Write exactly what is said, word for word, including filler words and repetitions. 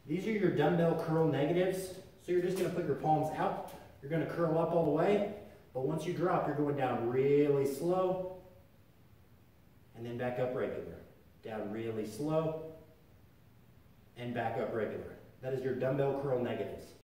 These are your dumbbell curl negatives. So you're just going to put your palms out. You're going to curl up all the way. But once you drop, you're going down really slow. And then back up regular. Down really slow. And back up regular. That is your dumbbell curl negatives.